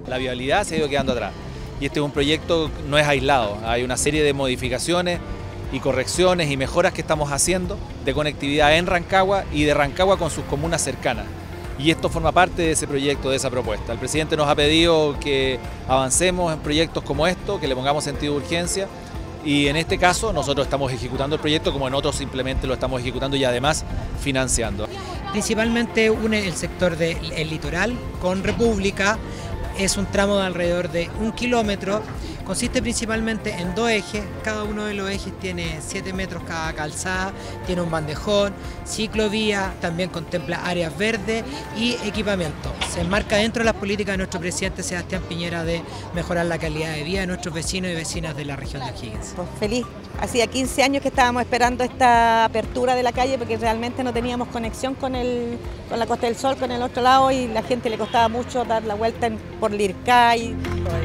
La viabilidad se ha ido quedando atrás y este es un proyecto, no es aislado, hay una serie de modificaciones y correcciones y mejoras que estamos haciendo de conectividad en Rancagua y de Rancagua con sus comunas cercanas. Y esto forma parte de ese proyecto, de esa propuesta. El presidente nos ha pedido que avancemos en proyectos como esto, que le pongamos sentido de urgencia y en este caso nosotros estamos ejecutando el proyecto como en otros simplemente lo estamos ejecutando y además financiando. Principalmente une el sector del litoral con República, es un tramo de alrededor de 1 kilómetro, consiste principalmente en 2 ejes, cada uno de los ejes tiene 7 metros cada calzada, tiene un bandejón, ciclovía, también contempla áreas verdes y equipamiento. Se enmarca dentro de las políticas de nuestro presidente Sebastián Piñera de mejorar la calidad de vida de nuestros vecinos y vecinas de la región de O'Higgins. Pues feliz, hacía 15 años que estábamos esperando esta apertura de la calle porque realmente no teníamos conexión con la Costa del Sol, con el otro lado y la gente le costaba mucho dar la vuelta por Lircay.